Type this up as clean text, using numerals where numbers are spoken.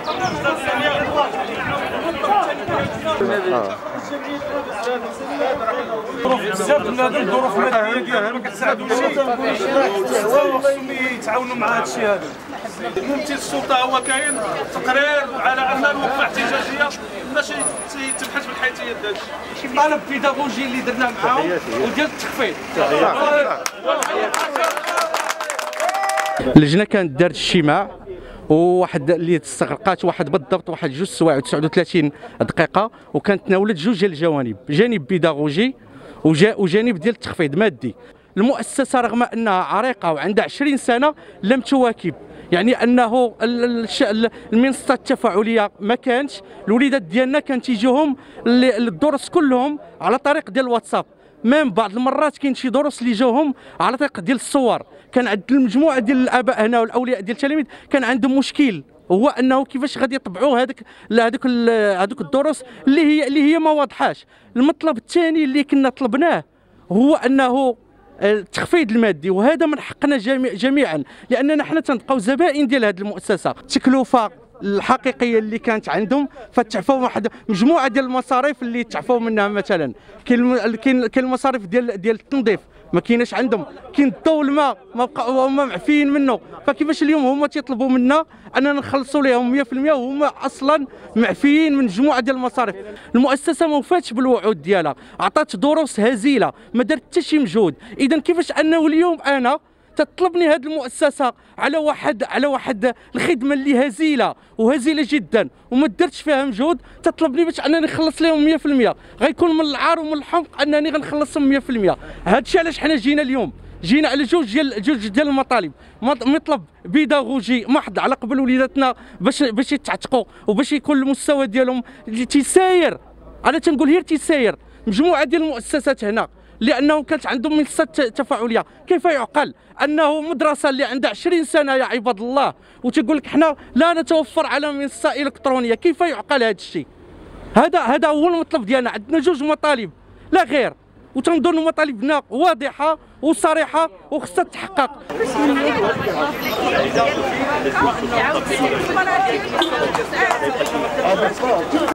بزاف بنادم الظروف الماديه ديالهم ما كتساعدوش، خصهم يتعاونوا مع هذا الشيء هذا. ممثل السلطه هو كاين تقرير على ان الوقفه احتجاجيه ماشي تبحث في الحيثيات ديال الشيء. طالب بيداغوجي اللي درنا معاهم وديال التخفيض. اللجنه كانت دارت اجتماع وواحد اللي استغرقات بالضبط 2 سوايع و39 دقيقه، وكانت تناولت جوج ديال الجوانب، جانب بيداغوجي وجانب ديال التخفيض مادي. المؤسسه رغم انها عريقه وعندها 20 سنه لم تواكب، يعني انه المنصه التفاعليه ما كانتش. الوليدات ديالنا كان تيجيهم الدروس كلهم على طريق ديال الواتساب، ميم بعض المرات كاين شي دروس اللي جاوهم على طريق ديال الصور. كان عند المجموعه ديال الاباء هنا والاولياء ديال التلاميذ كان عندهم مشكل، هو انه كيفاش غادي يطبعوا هذوك الدروس اللي هي ما واضحاش. المطلب الثاني اللي كنا طلبناه هو انه التخفيض المادي، وهذا من حقنا جميعا، لاننا حنا تنبقاو زبائن ديال هذه المؤسسه. التكلفه الحقيقيه اللي كانت عندهم فتعفوا واحد مجموعه ديال المصاريف اللي تعفوا منها. مثلا كاين المصاريف ديال التنظيف ما كايناش عندهم، كاين الضوء الماء ما بقاو هما معفيين منه. فكيفاش اليوم هما تيطلبوا منا اننا نخلصوا لهم 100% وهما اصلا معفيين من مجموعه ديال المصاريف؟ المؤسسه ما وفاتش بالوعود ديالها، عطات دروس هزيله، ما دارت حتى شي مجهود. اذا كيفاش انه اليوم انا تطلبني هذه المؤسسه على واحد الخدمه اللي هزيله جدا وما درتش فيها مجهود، تطلبني باش انني نخلص لهم 100%؟ غيكون من العار ومن الحمق انني غنخلصهم 100%. هذا الشيء علاش حنا جينا اليوم، جينا على جوج ديال المطالب. مطلب بيداغوجي محض على قبل وليداتنا باش يتعتقوا وباش يكون المستوى ديالهم تيساير. انا تنقول غير تيساير. مجموعه ديال المؤسسات هنا لانه كانت عندهم منصات تفاعليه، كيف يعقل انه مدرسه اللي عندها 20 سنه يا عباد الله وتقول لك حنا لا نتوفر على منصه الكترونيه؟ كيف يعقل هذا الشيء؟ هذا هو المطلب ديالنا. عندنا جوج مطالب لا غير، وتنظن مطالبنا واضحه وصريحه وخصها تحقق.